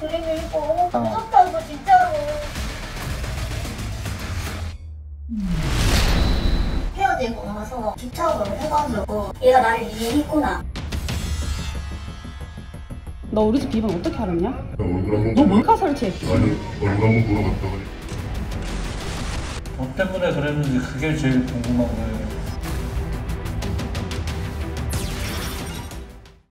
그림이 이거 무섭다 이거 진짜로. 헤어지고 나서 기차로 해가지고 얘가 나를 이해했구나. 너 우리 집 비번 어떻게 알았냐? 얼굴 한번 너 몰카 설치했지? 아니 얼굴 한번 보러 갔다 그래. 뭐 때문에 그랬는지 그게 제일 궁금한 거예요.